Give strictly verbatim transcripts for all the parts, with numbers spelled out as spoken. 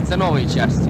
появятся новые части.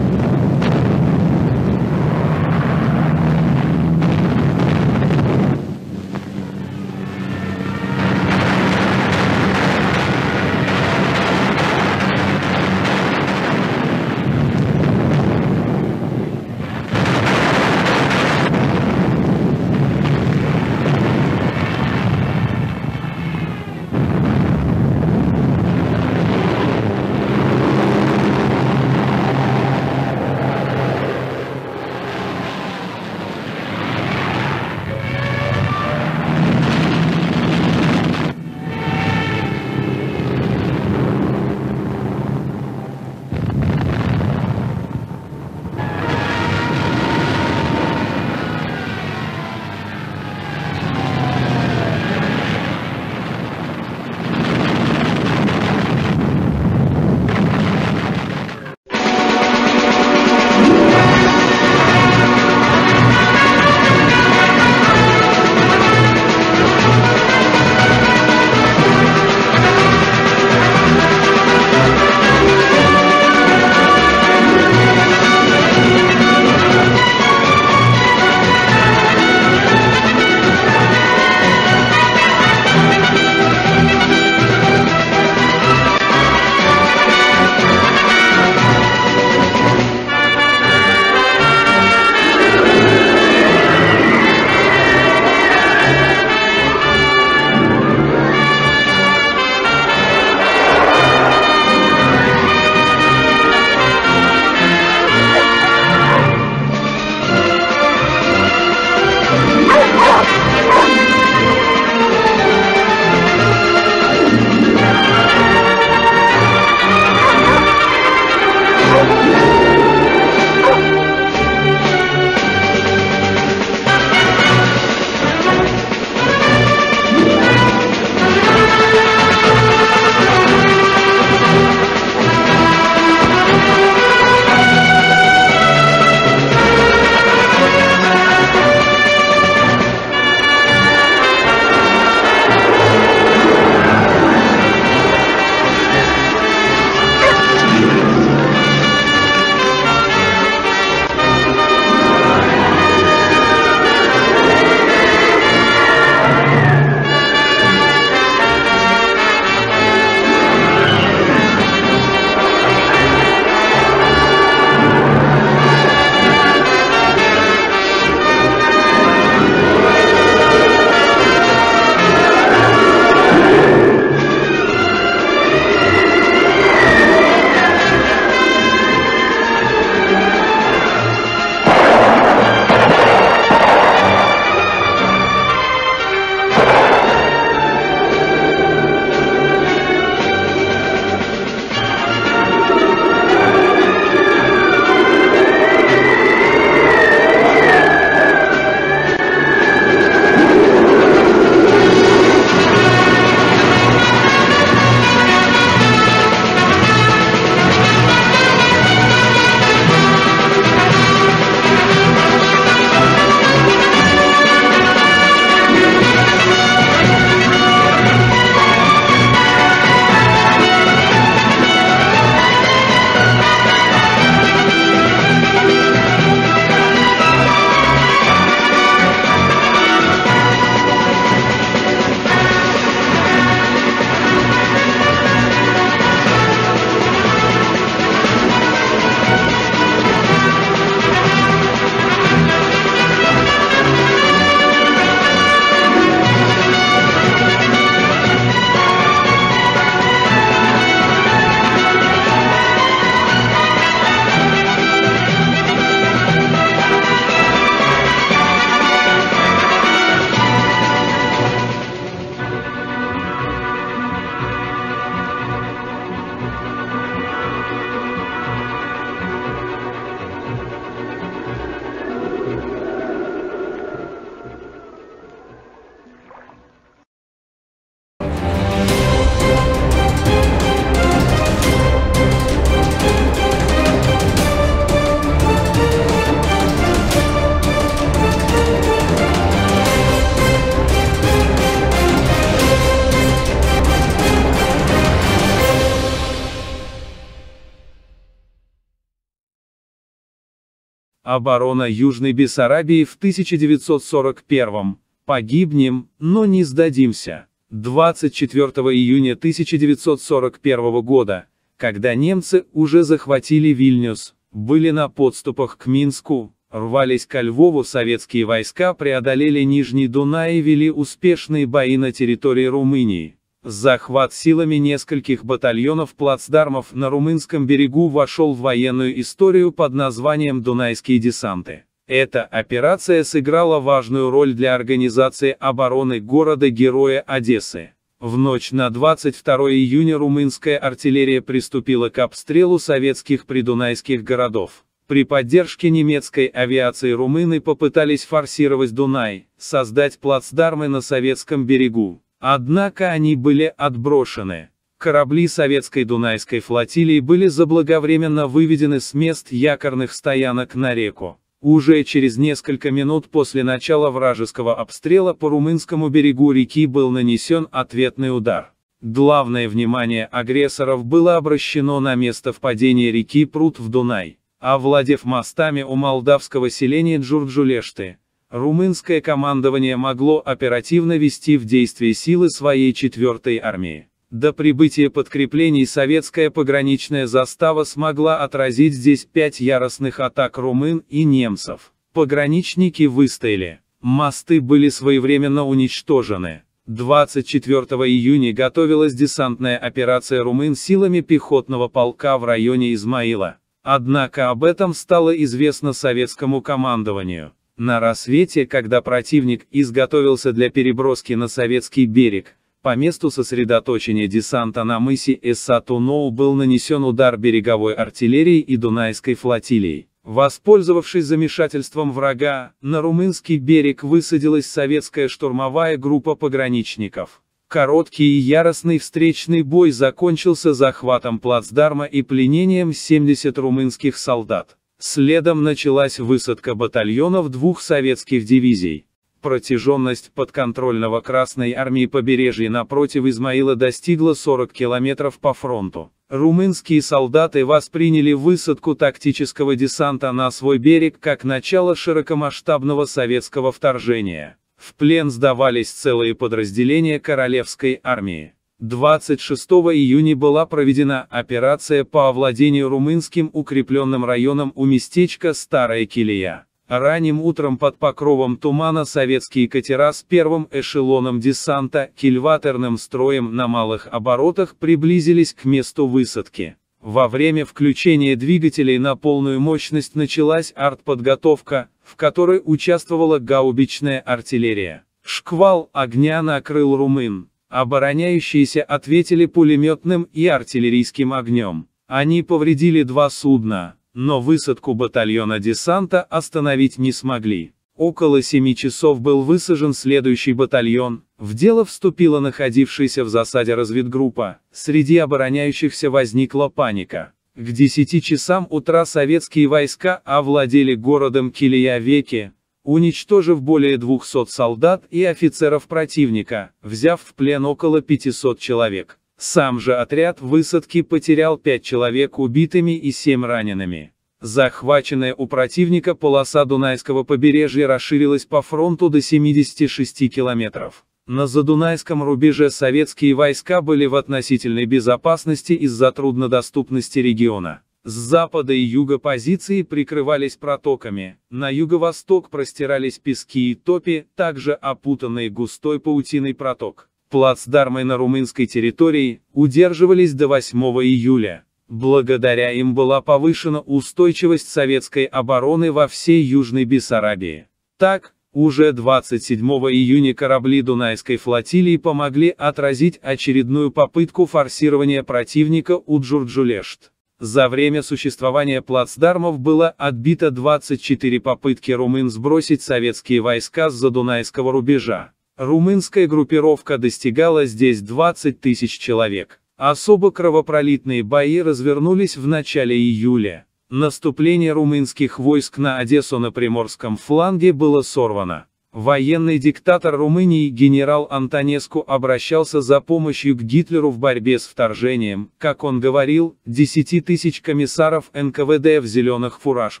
Оборона Южной Бессарабии в тысяча девятьсот сорок первом. Погибнем, но не сдадимся. двадцать четвёртого июня тысяча девятьсот сорок первого года, когда немцы уже захватили Вильнюс, были на подступах к Минску, рвались ко Львову, советские войска преодолели Нижний Дунай и вели успешные бои на территории Румынии. Захват силами нескольких батальонов плацдармов на румынском берегу вошел в военную историю под названием «Дунайские десанты». Эта операция сыграла важную роль для организации обороны города-героя Одессы. В ночь на двадцать второе июня румынская артиллерия приступила к обстрелу советских придунайских городов. При поддержке немецкой авиации румыны попытались форсировать Дунай, создать плацдармы на советском берегу. Однако они были отброшены. Корабли советской Дунайской флотилии были заблаговременно выведены с мест якорных стоянок на реку. Уже через несколько минут после начала вражеского обстрела по румынскому берегу реки был нанесен ответный удар. Главное внимание агрессоров было обращено на место впадения реки Прут в Дунай. Овладев мостами у молдавского селения Джурджулешты, румынское командование могло оперативно вести в действие силы своей четвёртой армии. До прибытия подкреплений советская пограничная застава смогла отразить здесь пять яростных атак румын и немцев. Пограничники выстояли. Мосты были своевременно уничтожены. двадцать четвёртого июня готовилась десантная операция румын силами пехотного полка в районе Измаила. Однако об этом стало известно советскому командованию. На рассвете, когда противник изготовился для переброски на советский берег, по месту сосредоточения десанта на мысе Эссатуноу был нанесен удар береговой артиллерии и Дунайской флотилией. Воспользовавшись замешательством врага, на румынский берег высадилась советская штурмовая группа пограничников. Короткий и яростный встречный бой закончился захватом плацдарма и пленением семидесяти румынских солдат. Следом началась высадка батальонов двух советских дивизий. Протяженность подконтрольного Красной армии побережья напротив Измаила достигла сорока километров по фронту. Румынские солдаты восприняли высадку тактического десанта на свой берег как начало широкомасштабного советского вторжения. В плен сдавались целые подразделения Королевской армии. двадцать шестого июня была проведена операция по овладению румынским укрепленным районом у местечка Старая Килия. Ранним утром под покровом тумана советские катера с первым эшелоном десанта, кильваторным строем на малых оборотах приблизились к месту высадки. Во время включения двигателей на полную мощность началась артподготовка, в которой участвовала гаубичная артиллерия. Шквал огня накрыл румын. Обороняющиеся ответили пулеметным и артиллерийским огнем. Они повредили два судна, но высадку батальона десанта остановить не смогли. Около семи часов был высажен следующий батальон, в дело вступила находившаяся в засаде разведгруппа, среди обороняющихся возникла паника. К десяти часам утра советские войска овладели городом Килия-Веки, уничтожив более двухсот солдат и офицеров противника, взяв в плен около пятисот человек. Сам же отряд высадки потерял пять человек убитыми и семь ранеными. Захваченная у противника полоса Дунайского побережья расширилась по фронту до семидесяти шести километров. На задунайском рубеже советские войска были в относительной безопасности из-за труднодоступности региона. С запада и юга позиции прикрывались протоками, на юго-восток простирались пески и топи, также опутанные густой паутиной проток. Плацдармы на румынской территории удерживались до восьмого июля. Благодаря им была повышена устойчивость советской обороны во всей Южной Бессарабии. Так, уже двадцать седьмого июня корабли Дунайской флотилии помогли отразить очередную попытку форсирования противника у Джурджулешт. За время существования плацдармов было отбито двадцать четыре попытки румын сбросить советские войска с задунайского рубежа. Румынская группировка достигала здесь двадцати тысяч человек. Особо кровопролитные бои развернулись в начале июля. Наступление румынских войск на Одессу на Приморском фланге было сорвано. Военный диктатор Румынии генерал Антонеску обращался за помощью к Гитлеру в борьбе с вторжением, как он говорил, десяти тысяч комиссаров эн ка вэ дэ в зеленых фуражках.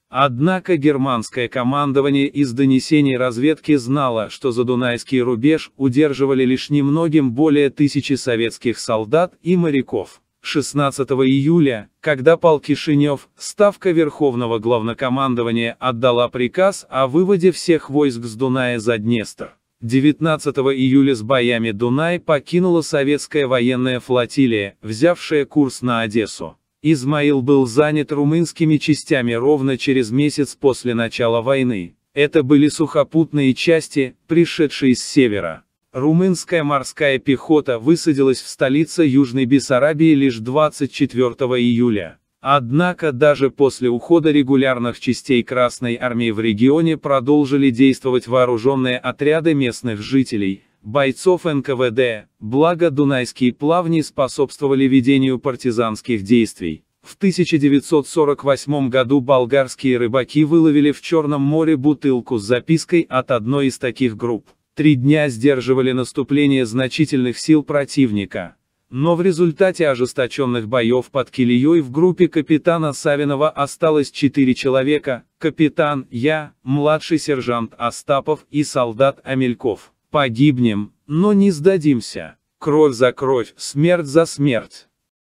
Однако германское командование из донесений разведки знало, что Задунайский рубеж удерживали лишь немногим более тысячи советских солдат и моряков. шестнадцатого июля, когда полк Кишинев, ставка Верховного Главнокомандования отдала приказ о выводе всех войск с Дуная за Днестр. девятнадцатого июля с боями Дунай покинула советская военная флотилия, взявшая курс на Одессу. Измаил был занят румынскими частями ровно через месяц после начала войны. Это были сухопутные части, пришедшие с севера. Румынская морская пехота высадилась в столице Южной Бессарабии лишь двадцать четвёртого июля. Однако даже после ухода регулярных частей Красной Армии в регионе продолжили действовать вооруженные отряды местных жителей, бойцов эн ка вэ дэ, благо Дунайские плавни способствовали ведению партизанских действий. В тысяча девятьсот сорок восьмом году болгарские рыбаки выловили в Черном море бутылку с запиской от одной из таких групп. Три дня сдерживали наступление значительных сил противника. Но в результате ожесточенных боев под Килией в группе капитана Савинова осталось четыре человека: капитан, я, младший сержант Остапов и солдат Амельков. Погибнем, но не сдадимся. Кровь за кровь, смерть за смерть.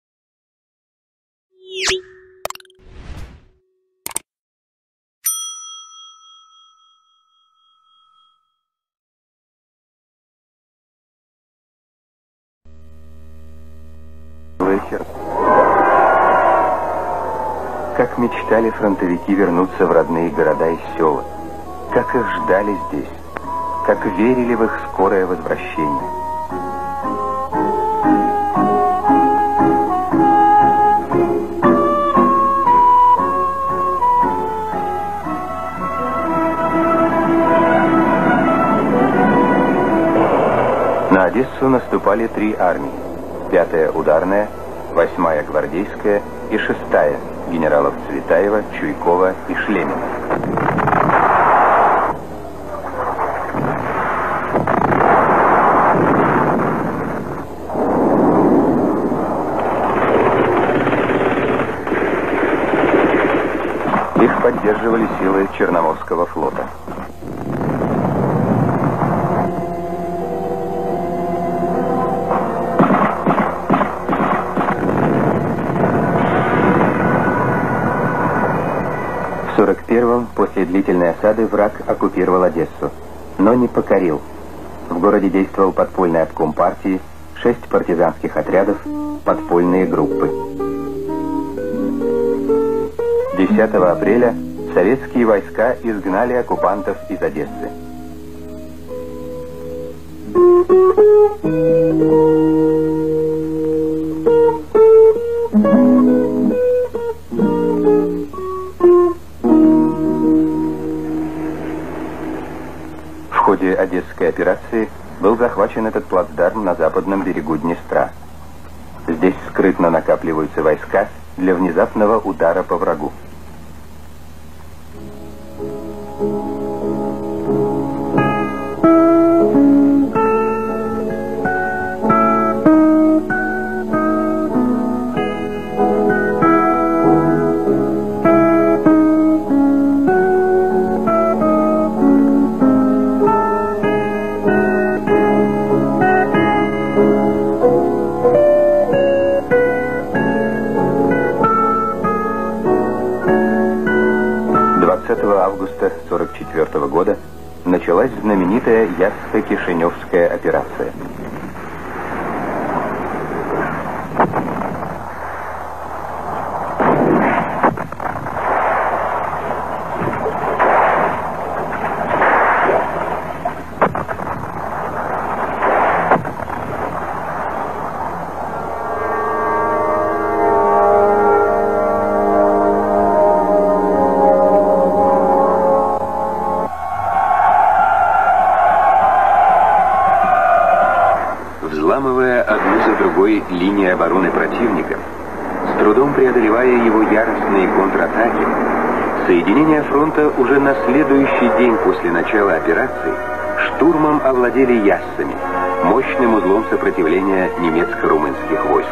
Вечер. Как мечтали фронтовики вернуться в родные города и села. Как их ждали здесь. Как верили в их скорое возвращение. На Одессу наступали три армии. Пятая ударная, восьмая гвардейская и шестая генералов Цветаева, Чуйкова и Шлемина. Их поддерживали силы Черноморского флота. В сорок первом, после длительной осады, враг оккупировал Одессу, но не покорил. В городе действовал подпольный обком партии, шесть партизанских отрядов, подпольные группы. десятого апреля советские войска изгнали оккупантов из Одессы. В ходе Одесской операции был захвачен этот плацдарм на западном берегу Днестра. Здесь скрытно накапливаются войска для внезапного удара по врагу. двадцатого августа сорок четвёртого года началась знаменитая Яссно-Кишиневская операция. Взламывая одну за другой линии обороны противника, с трудом преодолевая его яростные контратаки, соединения фронта уже на следующий день после начала операции штурмом овладели Яссами, мощным узлом сопротивления немецко-румынских войск.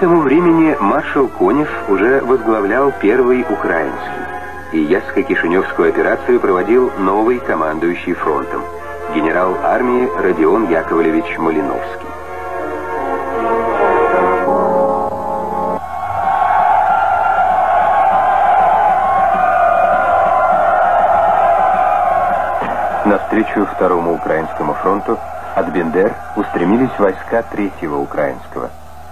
этому времени маршал Конев уже возглавлял Первый Украинский, и Ясско-Кишиневскую операцию проводил новый командующий фронтом, генерал армии Родион Яковлевич Малиновский. Навстречу Второму Украинскому фронту от Бендер устремились войска Третьего Украинского.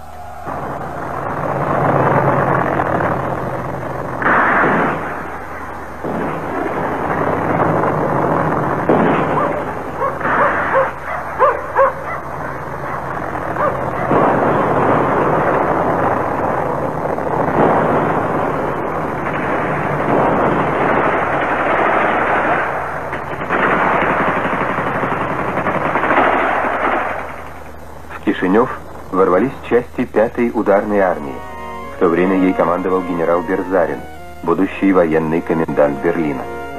Кишинев ворвались части пятой ударной армии. В то время ей командовал генерал Берзарин, будущий военный комендант Берлина.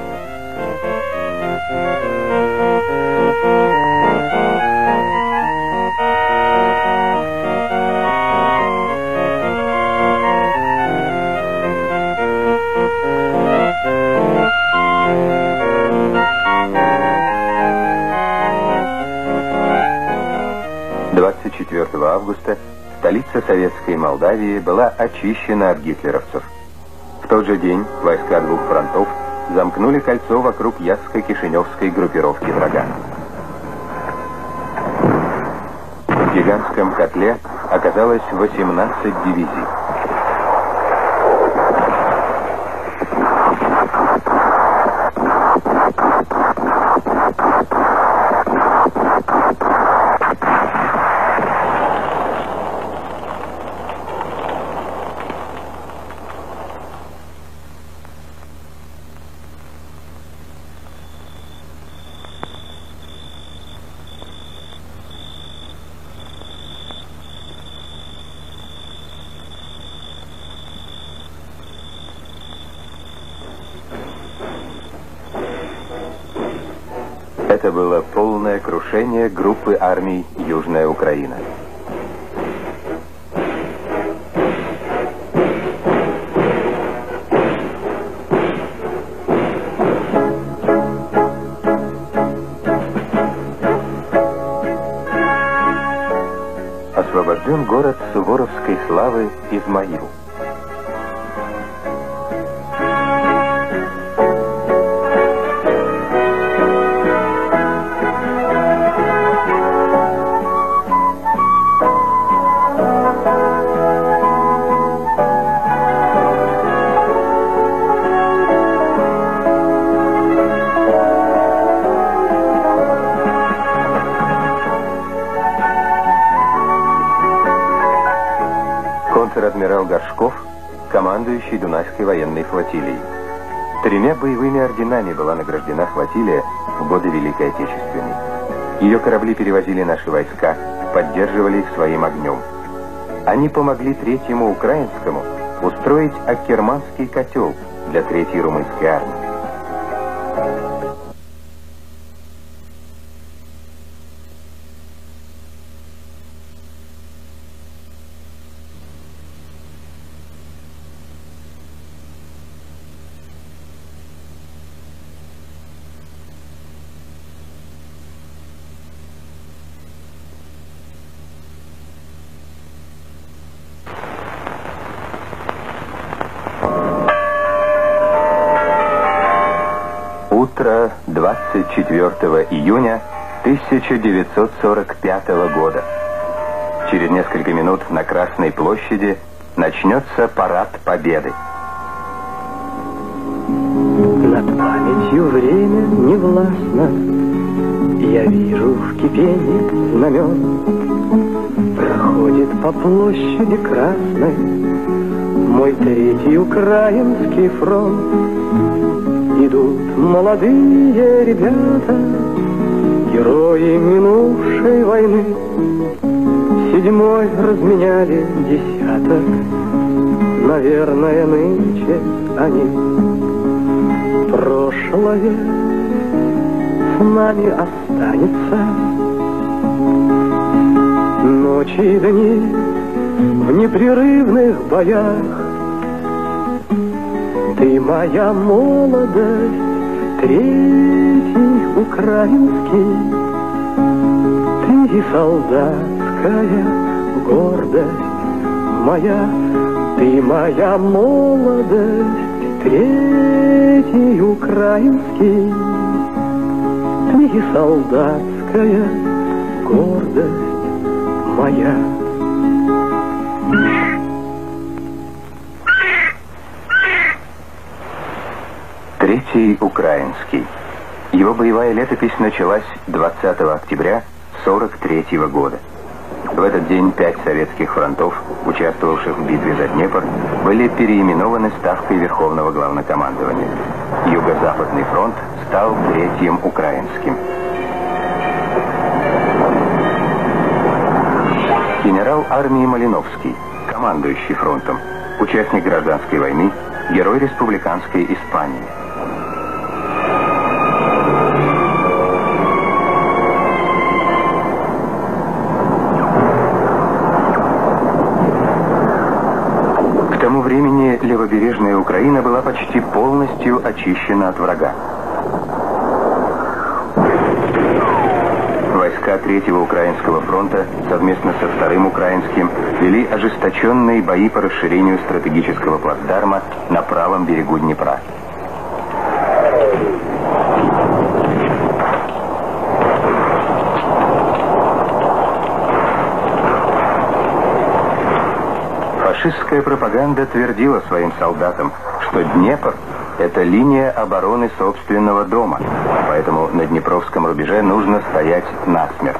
двадцать четвёртого августа столица Советской Молдавии была очищена от гитлеровцев. В тот же день войска двух фронтов замкнули кольцо вокруг Ясско-Кишиневской группировки врага. В гигантском котле оказалось восемнадцать дивизий. Это было полное крушение группы армий Южная Украина. Освобожден город суворовской славы Измаил. Контр-адмирал Горшков, командующий Дунайской военной флотилией. Тремя боевыми орденами была награждена флотилия в годы Великой Отечественной. Ее корабли перевозили наши войска, поддерживали их своим огнем. Они помогли Третьему Украинскому устроить Аккерманский котел для Третьей Румынской армии. Утро двадцать четвёртого июня тысяча девятьсот сорок пятого года. Через несколько минут на Красной площади начнется парад Победы. Над памятью время не властно, я вижу в кипении знамен. Проходит по площади Красной мой Третий Украинский фронт. Идут молодые ребята, герои минувшей войны. Седьмой разменяли десяток, наверное, нынче они. Прошлое с нами останется, ночи и дни в непрерывных боях. Ты моя молодость, третий украинский, ты солдатская гордость моя, ты моя молодость, третий украинский, ты солдатская гордость моя. Третий украинский. Его боевая летопись началась двадцатого октября сорок третьего года. В этот день пять советских фронтов, участвовавших в битве за Днепр, были переименованы ставкой Верховного Главнокомандования. Юго-Западный фронт стал Третьим украинским. Генерал армии Малиновский, командующий фронтом, участник гражданской войны, герой республиканской Испании. К тому времени левобережная Украина была почти полностью очищена от врага. Войска Третьего Украинского фронта совместно со Вторым Украинским вели ожесточенные бои по расширению стратегического плацдарма на правом берегу Днепра. Фашистская пропаганда твердила своим солдатам, что Днепр – это линия обороны собственного дома, поэтому на Днепровском рубеже нужно стоять насмерть.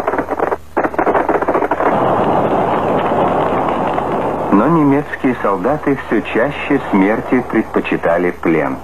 Но немецкие солдаты все чаще смерти предпочитали плен.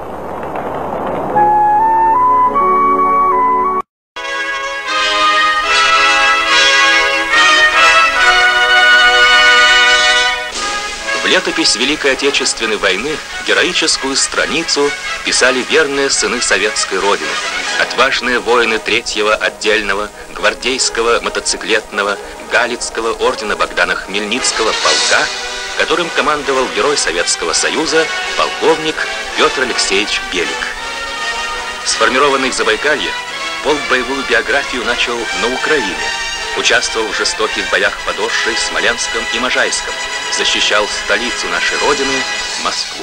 В летопись Великой Отечественной войны героическую страницу писали верные сыны советской Родины, отважные воины третьего отдельного гвардейского мотоциклетного Галицкого ордена Богдана Хмельницкого полка, которым командовал герой Советского Союза полковник Петр Алексеевич Белик. Сформированный в Забайкалье, полк боевую биографию начал на Украине, участвовал в жестоких боях под Оршей, Смоленском и Можайском, защищал столицу нашей Родины, Москву.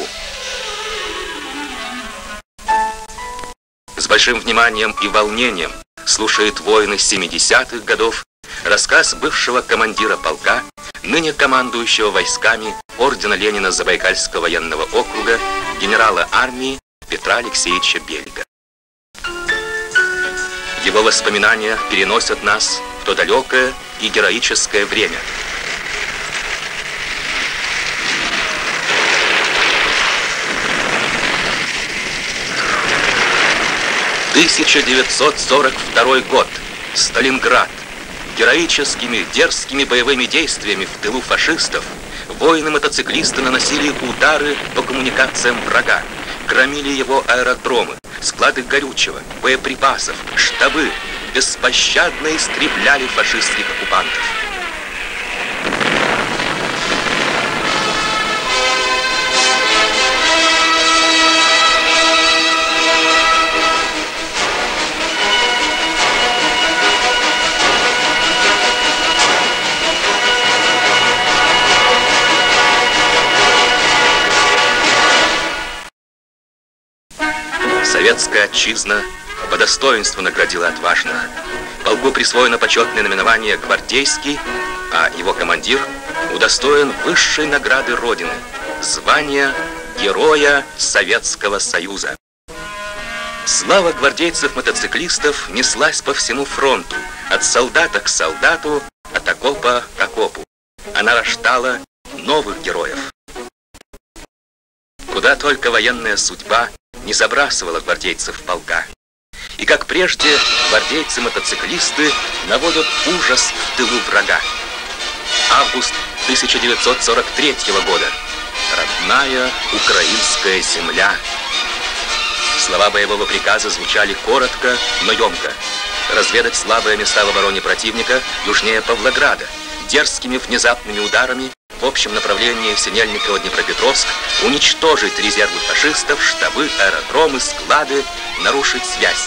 С большим вниманием и волнением слушает воины семидесятых годов рассказ бывшего командира полка, ныне командующего войсками ордена Ленина Забайкальского военного округа, генерала армии Петра Алексеевича Белика. Его воспоминания переносят нас в то далекое и героическое время. тысяча девятьсот сорок второй год. Сталинград. Героическими, дерзкими боевыми действиями в тылу фашистов воины-мотоциклисты наносили удары по коммуникациям врага, громили его аэродромы, склады горючего, боеприпасов, штабы, беспощадно истребляли фашистских оккупантов. Советская отчизна по достоинству наградила отважных. Полку присвоено почетное наименование «Гвардейский», а его командир удостоен высшей награды Родины – звания Героя Советского Союза. Слава гвардейцев-мотоциклистов неслась по всему фронту, от солдата к солдату, от окопа к окопу. Она рождала новых героев. Куда только военная судьба не забрасывала гвардейцев полка. И как прежде, гвардейцы-мотоциклисты наводят ужас в тылу врага. Август тысяча девятьсот сорок третьего года. Родная украинская земля. Слова боевого приказа звучали коротко, но емко. Разведать слабые места в обороне противника южнее Павлограда, дерзкими внезапными ударами в общем направлении Синельниково-Днепропетровск уничтожить резервы фашистов, штабы, аэродромы, склады, нарушить связь.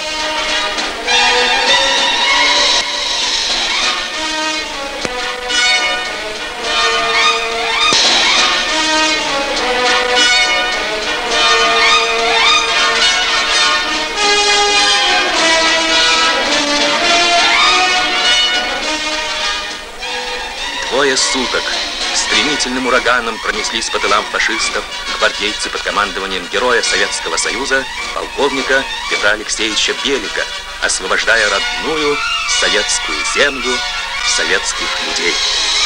Двое суток стремительным ураганом пронеслись по тылам фашистов гвардейцы под командованием героя Советского Союза, полковника Петра Алексеевича Белика, освобождая родную советскую землю, советских людей.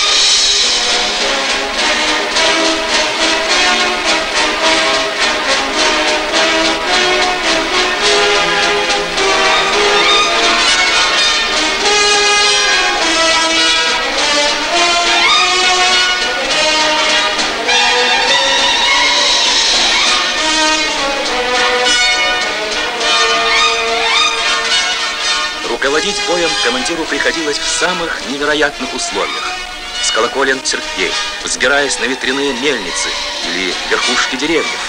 Руководить боем командиру приходилось в самых невероятных условиях. С колоколен церквей, взбираясь на ветряные мельницы или верхушки деревьев.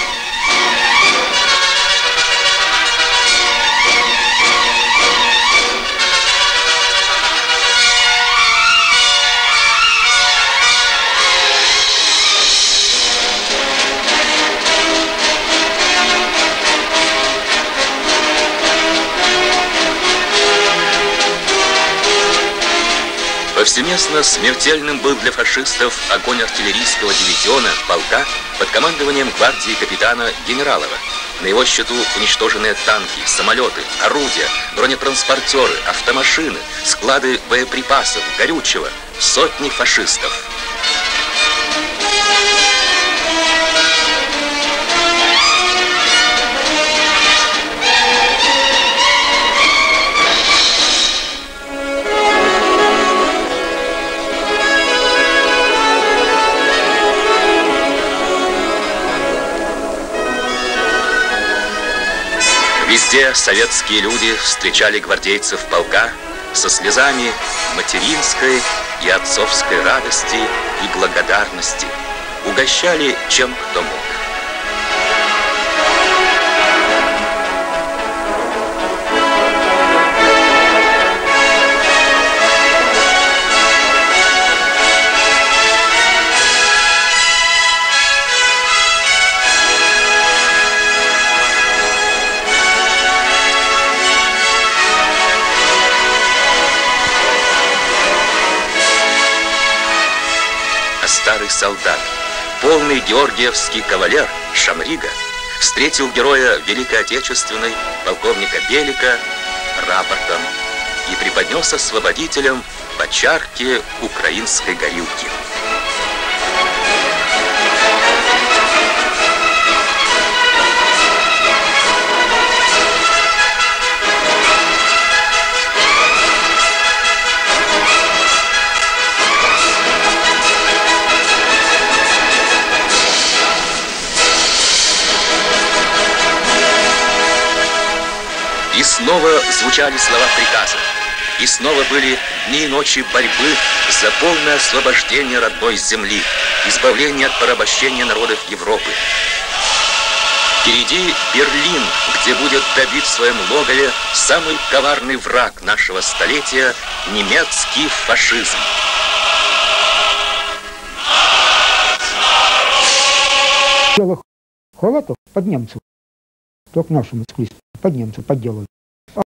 Повсеместно смертельным был для фашистов огонь артиллерийского дивизиона полка под командованием гвардии капитана Генералова. На его счету уничтоженные танки, самолеты, орудия, бронетранспортеры, автомашины, склады боеприпасов, горючего, сотни фашистов. Везде советские люди встречали гвардейцев полка со слезами материнской и отцовской радости и благодарности. Угощали чем кто мог. Старый солдат, полный георгиевский кавалер Шамрига, встретил героя Великой Отечественной, полковника Белика, рапортом и преподнес освободителям по чарке украинской горилки. И снова звучали слова приказа, и снова были дни и ночи борьбы за полное освобождение родной земли, избавление от порабощения народов Европы. Впереди Берлин, где будет добит в своем логове самый коварный враг нашего столетия – немецкий фашизм. Холодов под немцев, только нашему склеить, под немцев подделали.